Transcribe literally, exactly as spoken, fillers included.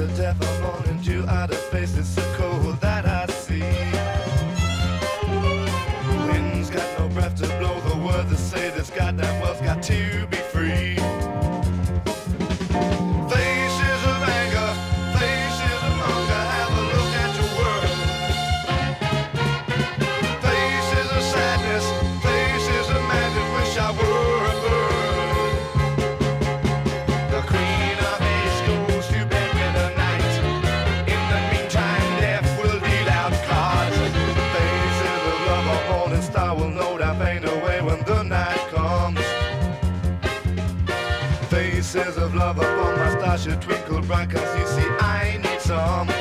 to death, I'm morning dew, outer space is so cold that I see. Wind's got no breath to blow the words that say this goddamn world's got to be free. Faces of anger, faces of hunger, have a look at your world. Faces of sadness, faces of madness, wish I were a bird. The queen of East goes to bed with the night. In the meantime, death will deal out cards. Faces of love, a morning star will no doubt fade away when the night comes. Faces of love upon my star should twinkle bright, 'cause you see I need some